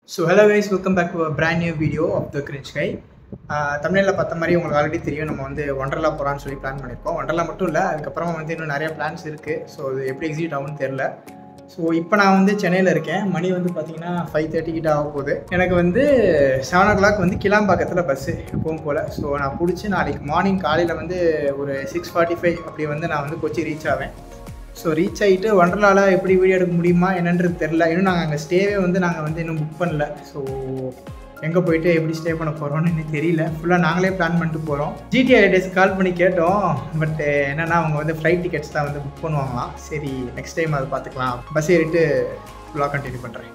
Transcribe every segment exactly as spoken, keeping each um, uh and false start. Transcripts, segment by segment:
So hello guys, welcome back to a brand new video of the Cringe guy. தமிழில் பார்த்த மாதிரி உங்களுக்கு already தெரியும், நம்ம வந்து ஒண்டர்லா போகிறான்னு சொல்லி பிளான் பண்ணியிருக்கோம். ஒண்டர்லா மட்டும் இல்லை, அதுக்கப்புறமா வந்து இன்னும் நிறைய பிளான்ஸ் இருக்குது. ஸோ அது எப்படி எக்ஸிக்யூட் ஆகும்னு தெரில. ஸோ இப்போ நான் வந்து சென்னையில் இருக்கேன். மணி வந்து பார்த்தீங்கன்னா ஃபைவ் தேர்ட்டி கிட்ட ஆக போகுது. எனக்கு வந்து செவன் ஓ கிளாக் வந்து கிளாம்பாக்கத்தில் பஸ்ஸு எப்பவும் போல். ஸோ நான் பிடிச்சி நாளைக்கு மார்னிங் காலையில் வந்து ஒரு சிக்ஸ் ஃபார்ட்டி ஃபைவ் அப்படி வந்து நான் வந்து கொச்சி ரீச் ஆவேன். ஸோ ரீச் ஆகிட்டு ஒண்டர்லாவில் எப்படி வீடியோ எடுக்க முடியுமா என்னன்றது தெரில. இன்னும் நாங்கள் அங்கே ஸ்டேவே வந்து நாங்கள் வந்து இன்னும் புக் பண்ணல. ஸோ எங்கே போயிட்டு எப்படி ஸ்டே பண்ண போகிறோம்னு எனக்கு தெரியல. ஃபுல்லாக நாங்களே பிளான் பண்ணிட்டு போகிறோம். ஜிடிஐ டேஸ் கால் பண்ணி கேட்டோம். பட் என்னென்னா அவங்க வந்து ஃப்ளைட் டிக்கெட்ஸ் தான் வந்து புக் பண்ணுவாங்களாம். சரி நெக்ஸ்ட் டைம் அதை பார்த்துக்கலாம். பஸ் ஏறிட்டு ஃபுல்லாக கண்டினியூ பண்ணுறேன்.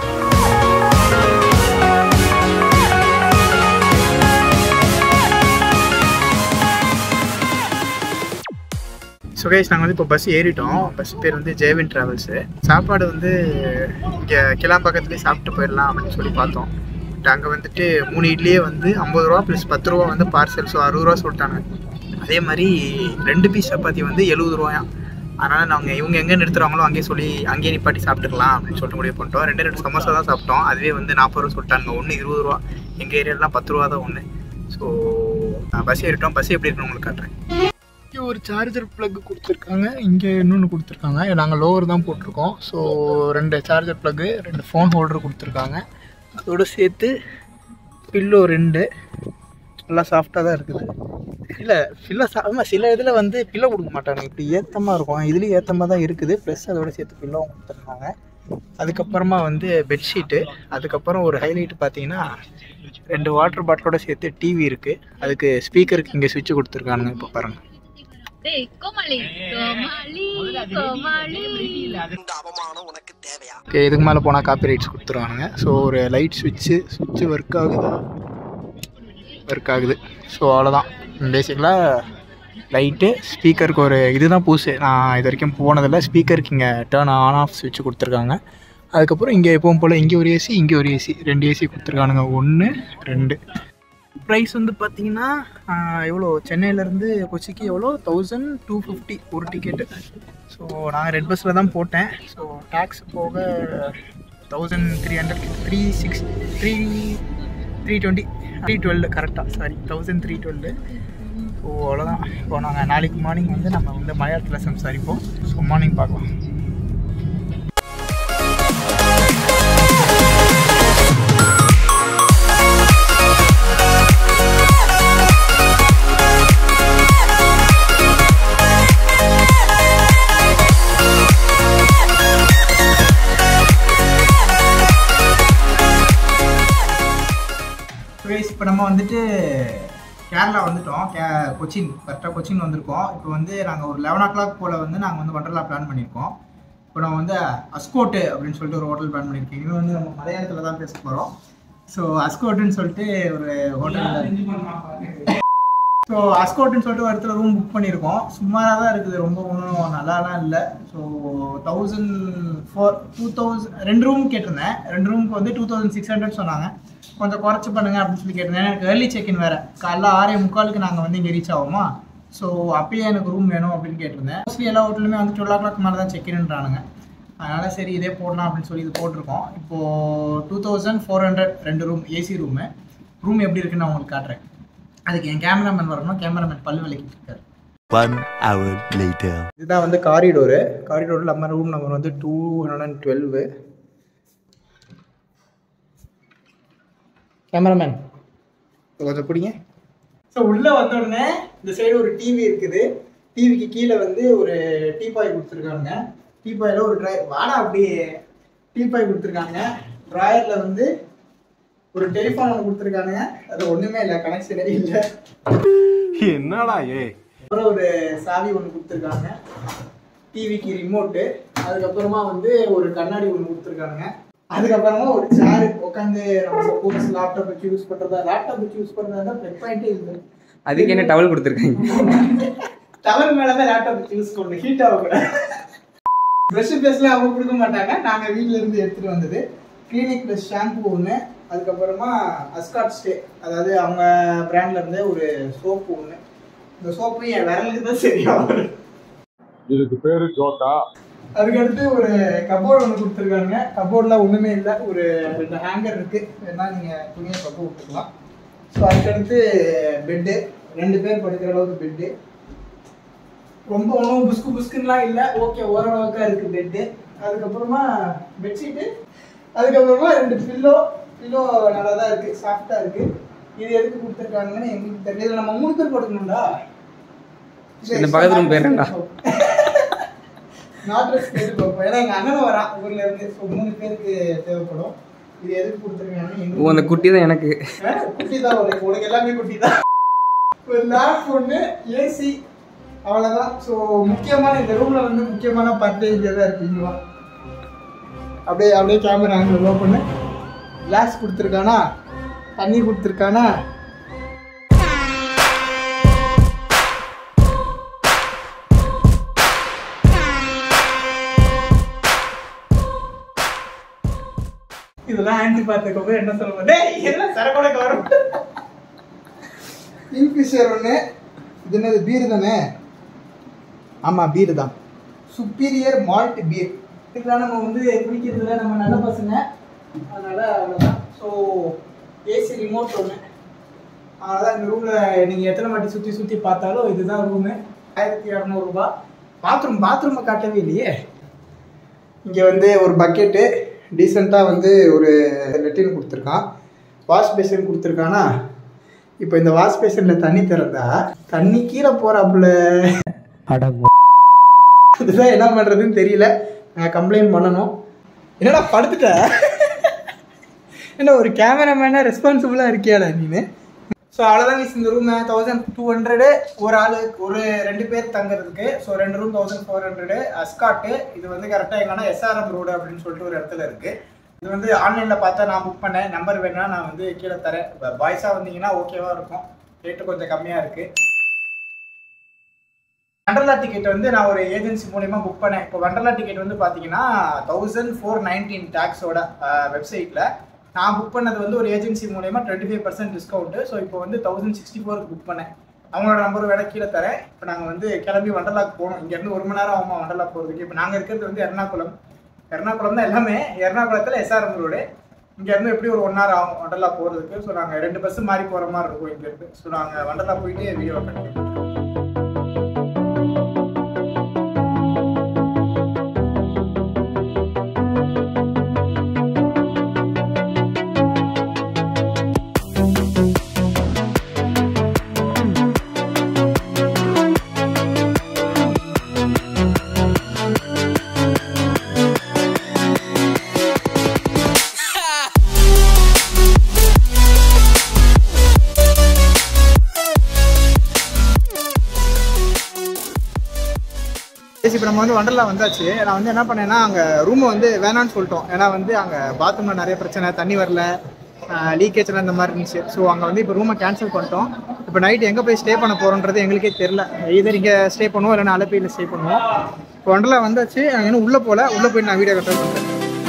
ஸோ கைஸ், நாங்கள் வந்து இப்போ பஸ் ஏறிட்டோம். பஸ் பேர் வந்து ஜெயவின் ட்ராவல்ஸு. சாப்பாடு வந்து இங்கே கிளாம்பாக்கத்துலேயே சாப்பிட்டு போயிடலாம் அப்படின்னு சொல்லி பார்த்தோம். பட் அங்கே வந்துட்டு மூணு இட்லியே வந்து ஐம்பது ரூபா ப்ளஸ் பத்து ரூபா வந்து பார்சல். ஸோ அறுபது ரூபா சொல்லிட்டாங்க. அதே மாதிரி ரெண்டு பீஸ் சப்பாத்தி வந்து எழுபது ரூபாயாம். அதனால் நாங்கள் இவங்க எங்கே நிறுத்துறாங்களோ அங்கேயே சொல்லி அங்கேயே நிப்பாட்டி சாப்பிட்டுக்கலாம் அப்படின்னு சொல்லிட்டு முடிவு பண்ணிட்டோம். ரெண்டு ரெண்டு சமோசா தான் சாப்பிட்டோம். அதுவே வந்து நாற்பது ரூபா சொல்லிட்டாங்க. ஒன்று இருபது ரூபா, எங்கள் ஏரியாலாம் பத்து ரூபா தான் ஒன்று. ஸோ நான் பஸ் ஏறிட்டோம். பஸ் எப்படி இருக்குன்னு உங்களுக்கு காட்டுறேன். இங்கே ஒரு சார்ஜர் ப்ளக் கொடுத்துருக்காங்க, இங்கே இன்னொன்று கொடுத்துருக்காங்க. நாங்கள் லோவர் தான் போட்டிருக்கோம். ஸோ ரெண்டு சார்ஜர் ப்ளக்கு, ரெண்டு ஃபோன் ஹோல்டர் கொடுத்துருக்காங்க. அதோடு சேர்த்து பில்லோ ரெண்டு. நல்லா சாஃப்டாக தான் இருக்குது. இல்லை பில்லோ சா ஆமாம், சில இதில் வந்து பில்லோ கொடுக்க மாட்டாங்க. இப்படி ஏற்றமாக இருக்கும். இதுலேயும் ஏற்றமாக தான் இருக்குது. ப்ளஸ் அதோடு சேர்த்து பில்லோவும் கொடுத்துருக்காங்க. அதுக்கப்புறமா வந்து பெட்ஷீட்டு. அதுக்கப்புறம் ஒரு ஹைலைட் பார்த்தீங்கன்னா ரெண்டு வாட்டர் பாட்டிலோட சேர்த்து டிவி இருக்குது. அதுக்கு ஸ்பீக்கருக்கு இங்கே சுவிட்ச் கொடுத்துருக்கானுங்க. இப்போ பாருங்கள். இதுக்கு மேலே போனால் காப்பி ரைட்ஸ் கொடுத்துருவானுங்க. ஸோ ஒரு லைட் ஸ்விட்சு ஸ்விட்சு ஒர்க் ஆகுதா ஒர்க் ஆகுது. ஸோ அவ்வளோதான். பேசிக்கலாக லைட்டு, ஸ்பீக்கருக்கு ஒரு இதுதான் புதுசு. நான் இது வரைக்கும் போனதில்லை. ஸ்பீக்கருக்கு இங்கே டேர்ன் ஆன் ஆஃப் ஸ்விட்ச் கொடுத்துருக்காங்க. அதுக்கப்புறம் இங்கே எப்பவும் போல் இங்கே ஒரு ஏசி, இங்கே ஒரு ஏசி, ரெண்டு ஏசி கொடுத்துருக்கானுங்க. ஒன்று ரெண்டு. ப்ரைஸ் வந்து பார்த்தீங்கன்னா எவ்வளோ, சென்னையிலேருந்து கொச்சிக்கு எவ்வளோ, தௌசண்ட் டூ ஃபிஃப்டி ஒரு டிக்கெட்டு. ஸோ நான் ரெட் பஸ்ஸில் தான் போட்டேன். ஸோ டேக்ஸ் போக thousand three hundred three six three three twenty three twelve கரெக்டாக sorry thousand three twelve. So அவ்வளோதான். இப்போ நாங்கள் நாளைக்கு மார்னிங் வந்து நம்ம வந்து மலையாளத்தில் சம்சாரிப்போம். ஸோ மார்னிங் பார்க்கலாம். இப்போ நம்ம வந்துட்டு கேரளா வந்துட்டோம். கே கொச்சின் கரெக்டாக கொச்சின் வந்திருக்கோம். இப்போ வந்து நாங்கள் ஒரு லெவன் ஓ கிளாக் போல் வந்து நாங்கள் வந்து ஒண்டர்லா பிளான் பண்ணியிருக்கோம். இப்போ நம்ம வந்து அஸ்கோட்டு அப்படின்னு சொல்லிட்டு ஒரு ஹோட்டல் பிளான் பண்ணியிருக்கோம். இது வந்து நம்ம மலையாளத்தில் தான் பேச போகிறோம். ஸோ அஸ்கோட்டுன்னு சொல்லிட்டு ஒரு ஹோட்டல். ஸோ அஸ்கோட்டுன்னு சொல்லிட்டு ஒரு இடத்துல ரூம் புக் பண்ணியிருக்கோம். சுமாராக தான் இருக்குது, ரொம்ப ஒன்றும் நல்லாலாம் இல்லை. So thousand four two thousand ரெண்டு ரூம் கேட்டிருந்தேன். ரெண்டு ரூமுக்கு வந்து டூ தௌசண்ட் சிக்ஸ் ஹண்ட்ரட் சொன்னாங்க. கொஞ்சம் குறைச்சி பண்ணுங்க அப்படின்னு சொல்லி கேட்டிருந்தேன். எனக்கு ஏர்லி செக்இன் வேறு. காலைல ஆறே முக்காலுக்கு நாங்கள் வந்து இங்கே ரீச் ஆகுமா. ஸோ அப்பயே எனக்கு ரூம் வேணும் அப்படின்னு கேட்டிருந்தேன். மோஸ்ட்லி எல்லா ஹோட்டலுமே வந்து டுவெல் ஓ கிளாக் மேலே தான் செக்இன்றானுங்க. அதனால் சரி இதே போடலாம் அப்படின்னு சொல்லி இது போட்டிருக்கோம். இப்போது டூ தௌசண்ட் ஃபோர் ஹண்ட்ரட் ரெண்டு ரூம், ஏசி ரூமு. ரூம் எப்படி இருக்குன்னு நான் உங்களுக்கு காட்டுறேன். அதுக்கு என் கேமராமேன் வரணும். கேமராமேன் பல்லு விளக்கிட்டு இருக்காரு. இதுதான் வந்து காரிடோரு. காரிடோரில் நம்ம ரூம் நம்பர் வந்து two hundred and twelve. Cameraman கொஞ்சம் பிடிங்க. ஸோ உள்ளே வந்த உடனே இந்த சைடு ஒரு டிவி இருக்குது. டிவிக்கு கீழே வந்து ஒரு டீபாய் கொடுத்துருக்காங்க. டீபாயில் ஒரு ட்ராயர் வாடா அப்படி டீபாய் கொடுத்துருக்காங்க. ட்ராயரில் வந்து ஒரு டெலிஃபோன் ஒன்று கொடுத்துருக்காங்க. அது ஒன்றுமே இல்லை, கனெக்ஷனே இல்லை. என்னடா ஏ. அப்புறம் ஒரு சாவி ஒன்று கொடுத்துருக்காங்க. டிவிக்கு ரிமோட்டு. அதுக்கப்புறமா வந்து ஒரு கண்ணாடி ஒன்று கொடுத்துருக்காங்க. அதுக்கப்புறமா ஒரு சேரு உட்காந்து நம்ம சப்போஸ் லேப்டாப் வச்சு யூஸ் பண்ணுறதா லேப்டாப் வச்சு யூஸ் பண்ணுறதா ப்ளக் பாயிண்ட்டே இருக்குது. அதுக்கு என்ன டவல் கொடுத்துருக்காங்க. டவல் மேலே தான் லேப்டாப் வச்சு யூஸ் பண்ணணும், ஹீட் ஆகக்கூடாது. ப்ரெஷ் ப்ளஸ்லாம் அவங்க கொடுக்க மாட்டாங்க. நாங்கள் வீட்டில் இருந்து எடுத்துகிட்டு வந்தது. கிளினிக் ப்ளஸ் ஷாம்பு ஒன்று. அதுக்கப்புறமா அஸ்காட் ஸ்டே, அதாவது அவங்க பிராண்ட்ல இருந்து ஒரு சோப்பு ஒன்று. இந்த சோப்பு என் விரலுக்கு தான் சரியாகும். இதுக்கு பேரு ஜோட்டா. அதுக்கடுத்து ஒரு கபோர்டு ஒன்று கொடுத்துருக்காங்க. கபோர்டில் ஒன்றுமே இல்லை, ஒரு ரெண்டு ஹேங்கர் இருக்குது, வேணா நீங்கள் துணியை கப்போ விட்டுக்கலாம். ஸோ அதுக்கடுத்து பெட்டு, ரெண்டு பேர் படுக்கிற அளவுக்கு பெட்டு, ரொம்ப ஒன்றும் புஸ்கு புஸ்குலாம் இல்லை, ஓகே ஓரளவுக்காக இருக்குது பெட்டு. அதுக்கப்புறமா பெட்ஷீட்டு, அதுக்கப்புறமா ரெண்டு பில்லோ, பில்லோ நல்லா தான் இருக்குது, சாஃப்டாக இருக்குது. இது எதுக்கு கொடுத்துருக்காங்கன்னு எங்களுக்கு தெரியல. இதில் நம்ம மூணு பேர் படுக்கணும்டா, இந்த பக்கத்துல போயிடுறேன்டா. நாட்ரஸ் கேட்டு பார்ப்போம், ஏன்னா எங்கள் அண்ணன் வரான் ஊரில் இருந்து. ஸோ மூணு பேருக்கு தேவைப்படும். இது எதுக்கு கொடுத்துருக்காங்கன்னு அந்த குட்டி தான் எனக்கு. குட்டி தான் உனக்கு, உனக்கு எல்லாமே குட்டி தான். ஒரு லேப் ஒன்று, ஏசி, அவ்வளோதான். ஸோ முக்கியமான இந்த ரூமில் வந்து முக்கியமான பார்ட்டே இங்கே தான் இருக்குங்களா. அப்படியே அப்படியே கேமரா ஆங்கிள் ஓப்பன், கிளாஸ் கொடுத்துருக்கானா, தண்ணி கொடுத்துருக்கானா, இதெல்லாம் ஆன்டி பார்த்துக்கோங்க. என்ன சொல்லுவோம், டேய் என்ன சரக்கோட வரும். கிங்ஃபிஷர் ஒன்று, இது என்னது பீர் தானே? ஆமாம் பீர் தான், சுப்பீரியர் மால்ட் பீர். இதெல்லாம் நம்ம வந்து குடிக்கிறதுல நம்ம நல்ல பசங்க, அதனால் அவ்வளோதான். ஸோ ஏசி ரிமோட் ஒன்று, அதனால் இந்த ரூமில் நீங்கள் எத்தனை வாட்டி சுற்றி சுற்றி பார்த்தாலும் இதுதான் ரூமு. ஆயிரத்தி இரநூறுபா. பாத்ரூம் பாத்ரூமை காட்டவே இல்லையே. இங்கே வந்து ஒரு பக்கெட்டு, டீசெண்டாக வந்து ஒரு லெட்டின் கொடுத்துருக்கான், வாஷ் பேசின் கொடுத்துருக்கானா. இப்போ இந்த வாஷ் பேசினில் தண்ணி திறந்தா தண்ணி கீழே போகிறாப்புல. அதுதான் என்ன பண்ணுறதுன்னு தெரியல, நான் கம்ப்ளைண்ட் பண்ணணும். என்னடா படுத்துட்ட, என்ன ஒரு கேமராமேனாக ரெஸ்பான்சிபிளாக இருக்கியாடா நீ? ஸோ அவ்வளோதான் மிஸ். இந்த ரூம் தௌசண்ட் டூ ஹண்ட்ரடு ஒரு ஆள், ஒரு ரெண்டு பேர் தங்குறதுக்கு. ஸோ ரெண்டு ரூம் தௌசண்ட் ஃபோர் ஹண்ட்ரடு. அஸ்காட்டு, இது வந்து கரெக்டாக எங்கன்னா எஸ்ஆர்எம் ரோடு அப்படின்னு சொல்லிட்டு ஒரு இடத்துல இருக்குது. இது வந்து ஆன்லைனில் பார்த்தா நான் புக் பண்ணேன், நம்பர் வேணுன்னா நான் வந்து கீழே தரேன். பாய்ஸாக வந்தீங்கன்னா ஓகேவாக இருக்கும், ரேட்டு கொஞ்சம் கம்மியாக இருக்குது. வண்டர்லா டிக்கெட் வந்து நான் ஒரு ஏஜென்சி மூலமா புக் பண்ணேன். இப்போ வண்டர்லா டிக்கெட் வந்து பார்த்தீங்கன்னா தௌசண்ட் ஃபோர் நைன்டீன் டேக்ஸோட வெப்சைட்டில். நான் புக் பண்ணது வந்து ஒரு ஏஜென்சி மூலமா twenty five percent discount. So இப்போ வந்து தௌசண்ட் சிக்ஸ்டி ஃபோருக்கு புக் பண்ணேன். அவங்களோட நம்பர் வேலை கீழே தரேன். இப்போ நாங்கள் வந்து கிளம்பி வண்டர்லாக்கு போகணும். இங்கேருந்து ஒரு மணி நேரம் ஆகுமா வண்டர்லா போகிறதுக்கு. இப்போ நாங்கள் இருக்கிறது வந்து எர்ணாகுளம். எர்ணாகுளம் தான் எல்லாமே. எர்ணாகுளத்தில் எஸ்ஆர்எம் ரோடு. இங்கேருந்து எப்படி ஒரு ஒன் ஹவர் ஆகும் வண்டர்லா போகிறதுக்கு. ஸோ நாங்கள் ரெண்டு பஸ்ஸு மாறி போகிற மாதிரி இருக்கும் இங்கேருந்து. ஸோ நாங்கள் வண்டர்லா போயிட்டு வீடியோ கண்டிப்பாக. இப்போ நம்ம வந்து வண்டர்லா வந்தாச்சு. நான் வந்து என்ன பண்ணேன்னா அங்கே ரூமை வந்து வேணான்னு சொல்லிட்டோம். ஏன்னா வந்து அங்கே பாத்ரூமில் நிறைய பிரச்சனை, தண்ணி வரல, லீக்கேஜ்லாம் இந்த மாதிரி இருந்துச்சு. ஸோ அங்கே வந்து இப்போ ரூமை கேன்சல் பண்ணிட்டோம். இப்போ நைட்டு எங்கே போய் ஸ்டே பண்ண போகிறோன்றது எங்களுக்கே தெரில. இதர் இங்கே ஸ்டே பண்ணுவோம், இல்லைன்னா அலப்பையில் ஸ்டே பண்ணுவோம். இப்போ வண்டர்லா வந்தாச்சு. அங்கே இன்னும் உள்ளே போகல, உள்ளே போய் நான் வீடியோ கட் பண்ணுறேன்.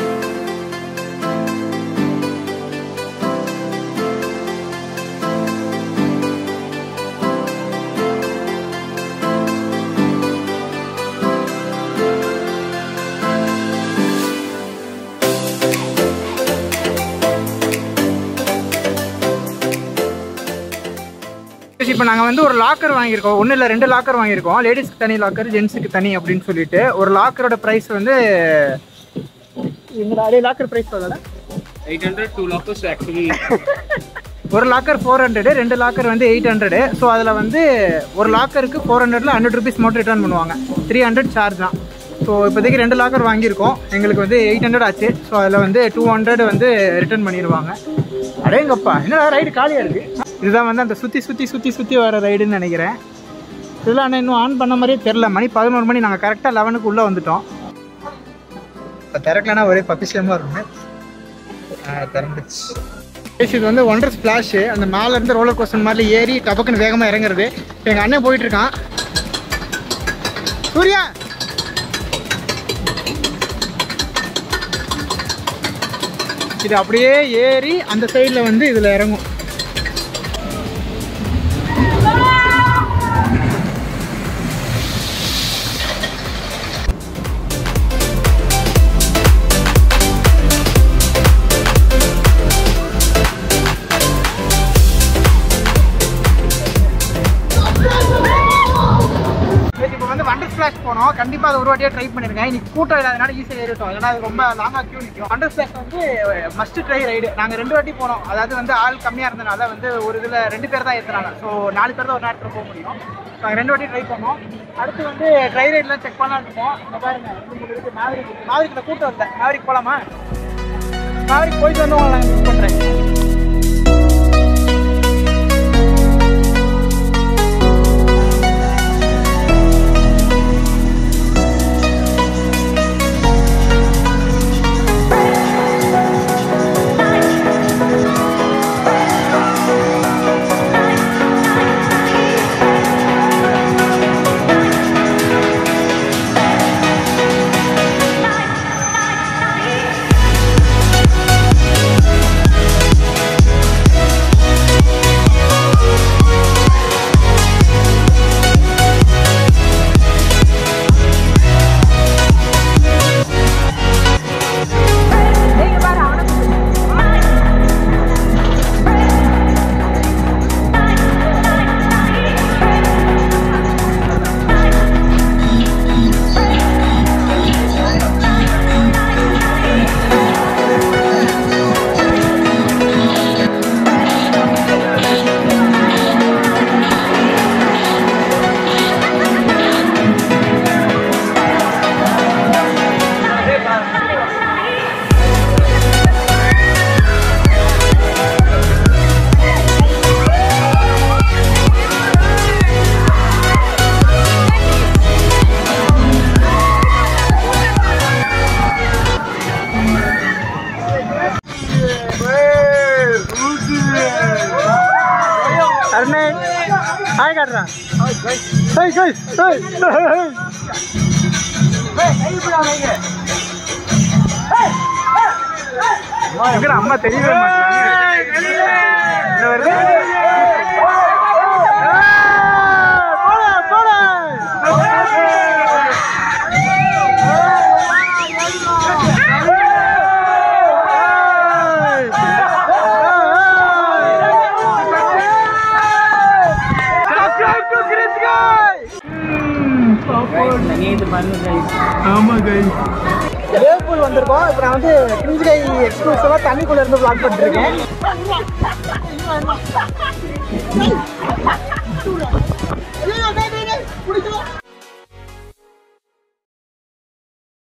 இப்போ நாங்கள் வந்து ஒரு லாக்கர் வாங்கியிருக்கோம். ஒன்றும் இல்லை, ரெண்டு லாக்கர் வாங்கியிருக்கோம். லேடிஸ்க்கு தனி லாக்கர், ஜென்ஸுக்கு தனி அப்படின்னு சொல்லிட்டு. ஒரு லாக்கரோட ப்ரைஸ் வந்து எங்களோட அதே லாக்கர் ப்ரைஸ் சொல்லல eight hundred two lockers actually. ஒரு லாக்கர் ஃபோர் ஹண்ட்ரடு, ரெண்டு லாக்கர் வந்து எயிட் ஹண்ட்ரடு. ஸோ அதில் வந்து ஒரு லாக்கருக்கு ஃபோர் ஹண்ட்ரடில் ஹண்ட்ரட் ருபீஸ் மட்டும் ரிட்டர்ன் பண்ணுவாங்க. த்ரீ ஹண்ட்ரட் சார்ஜ் தான். ஸோ இப்போதைக்கு ரெண்டு லாக்கர் வாங்கியிருக்கோம். எங்களுக்கு வந்து எயிட் ஹண்ட்ரட் ஆச்சு. ஸோ அதில் வந்து டூ ஹண்ட்ரட் வந்து ரிட்டர்ன் பண்ணிடுவாங்க. அடேங்கப்பா, என்னடா ரைடு காலியாக இருக்குது. இதுதான் வந்து அந்த சுற்றி சுற்றி சுற்றி சுற்றி வர ரைடுன்னு நினைக்கிறேன். இதெல்லாம் ஆனால் இன்னும் ஆன் பண்ண மாதிரியே தெரில. மணி பதினோரு மணி, நாங்கள் கரெக்டாக லெவனுக்கு உள்ளே வந்துட்டோம். இப்போ திறக்கலன்னா ஒரே பப்பிஷமாக இருக்குமே. திறந்துச்சு. இது வந்து ஒண்டர் ஸ்பிளாஷு. அந்த மேலேருந்து ரோலர் கோஸ்டர் மாதிரி ஏறி டபக்குன்னு வேகமாக இறங்குறது. எங்கள் அண்ணன் போயிட்டுருக்கான். சூர்யா, இது அப்படியே ஏறி அந்த சைடில் வந்து இதில் இறங்கும். போனோம். கண்டிப்பாக அதை ஒரு வாட்டியாக ட்ரை பண்ணியிருக்கேன். இன்னைக்கு கூட்டம் இல்லாதனால ஈஸியாக ஏறிட்டோம். ஏன்னா அது ரொம்ப லாங்காக கியூ நிற்கும். வண்டர் ஸ்பிளாஷ் வந்து மஸ்ட் ட்ரை ரைடு. நாங்கள் ரெண்டு வாட்டி போனோம். அதாவது வந்து ஆள் கம்மியாக இருந்தனால வந்து ஒரு இதில் ரெண்டு பேர் தான் ஏற்றுனாங்க. ஸோ நாலு பேர் தான் ஒரு நேரத்தில் போக முடியும். நாங்கள் ரெண்டு வாட்டி ட்ரை பண்ணோம். அடுத்து வந்து ட்ரை ரைட்லாம் செக் பண்ணலான்னு இருக்கோம். இந்த பாருங்க இருக்குது மேவரிக். மேவரிக்கில் கூட்டம் இல்லை. மேவரிக் போகலாமா? மேவரிக் போயிட்டு வந்து உங்களை நாங்கள் மிஸ் பண்ணுறேன். हाय कर रहा hi guys hi guys hi नहीं बुला नहीं है अगर अम्मा தெரியவே மாட்டாங்க என்ன வருது போடா போடா ஆமா गाइस வேவ் பூல் வந்திருக்கோம். இப்போ நான் வந்து கிரிஞ்ச் கை எக்ஸ்க்ளூசிவா தண்ணிக்குள்ள இருந்து vlog பண்ணிட்டு இருக்கேன்.